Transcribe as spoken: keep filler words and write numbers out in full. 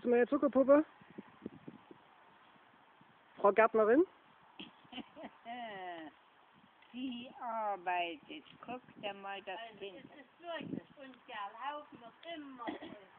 neue Zuckerpuppe? Frau Gärtnerin? Sie arbeitet. Guck dir mal das Also, Kind. es ist wirklich, und der Lauf wird immer größer.